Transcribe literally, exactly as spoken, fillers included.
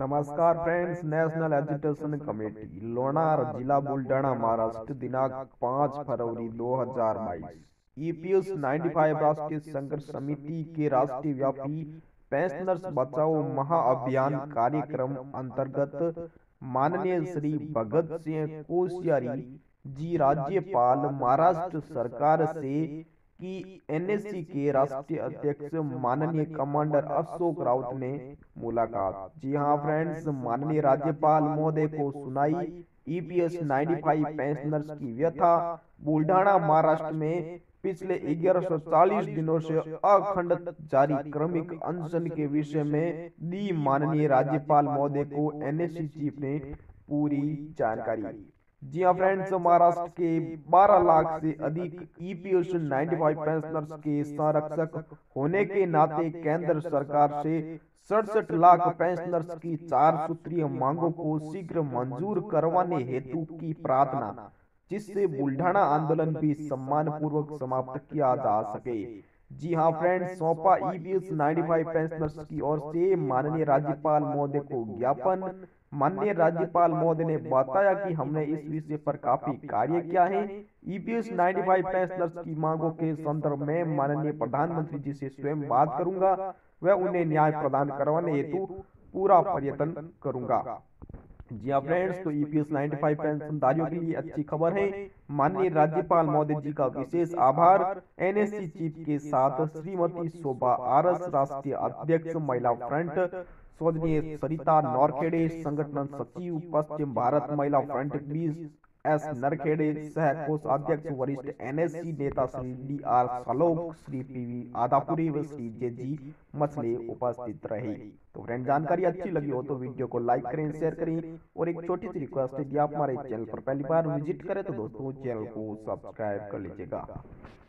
नमस्कार friends. National education committee Lonar जिला बुलढाणा महाराष्ट्र दिनांक पाँच फरवरी दो हजार बाईस ईपीएस पचानवे राष्ट्रीय संघर्ष समिति के राष्ट्रीय व्यापी पेंशनर्स बचाओ महाअभियान कार्यक्रम अंतर्गत माननीय श्री भगत सिंह कोश्यारी जी राज्यपाल महाराष्ट्र सरकार से कि एनएससी के राष्ट्रीय अध्यक्ष माननीय कमांडर अशोक राउत ने मुलाकात। जी हाँ फ्रेंड्स, माननीय राज्यपाल महोदय को सुनाई ईपीएस पचानवे पेंशनर्स की व्यथा। बुल्ढाणा महाराष्ट्र में पिछले ग्यारह सौ चालीस दिनों से अखंड जारी क्रमिक अनशन के विषय में दी माननीय राज्यपाल महोदय को एनएससी चीफ ने पूरी जानकारी। जी हाँ फ्रेंड्स, महाराष्ट्र के बारह लाख से अधिक ईपीएस पचानवे पेंशनर्स के संरक्षक होने के नाते केंद्र सरकार से सड़सठ लाख पेंशनर्स की चार सूत्रीय मांगों को शीघ्र मंजूर करवाने हेतु की प्रार्थना, जिससे बुल्ढाणा आंदोलन भी सम्मान पूर्वक समाप्त किया जा सके। जी हाँ फ्रेंड्स, सौंपा ईपीएस पचानवे पेंशनर्स की ओर से माननीय राज्यपाल महोदय को ज्ञापन। माननीय राज्यपाल महोदय ने बताया कि हमने इस विषय पर काफी कार्य किया है। ईपीएस पचानवे पेंशनर्स की मांगों के संदर्भ में माननीय प्रधानमंत्री जी से स्वयं बात करूंगा, वह उन्हें न्याय प्रदान करवाने हेतु पूरा प्रयत्न करूंगा। जी हाँ फ्रेंड्स, तो ईपीएस पचानवे पेंशनधारियों के लिए अच्छी खबर है। माननीय राज्यपाल महोदय जी का विशेष आभार। एनएससी चीफ के साथ श्रीमती शोभा आरस राष्ट्रीय अध्यक्ष महिला फ्रंट, स्वर्गीय सरिता नौरखेड़े संगठन सचिव पश्चिम भारत महिला फ्रंट बीस एस नरखेड़े, सह कोषाध्यक्ष वरिष्ठ एनएससी नेता Shri D R Salok, Shri P V Adapuri व श्री जे जी मछले उपस्थित रहे। तो फ्रेंड, जानकारी अच्छी लगी हो तो वीडियो को लाइक करें, शेयर करें और एक छोटी सी रिक्वेस्ट है कि आप हमारे चैनल पर पहली बार विजिट करें तो दोस्तों चैनल को सब्सक्राइब कर लीजिएगा।